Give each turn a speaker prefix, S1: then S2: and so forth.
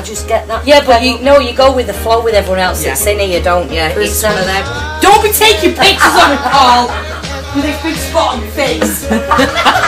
S1: I just get that.
S2: Yeah, but you go with the flow with everyone else that's in here, don't you?
S1: It's one of them.
S3: Don't be taking pictures of it, Paul! With this big spot on your face.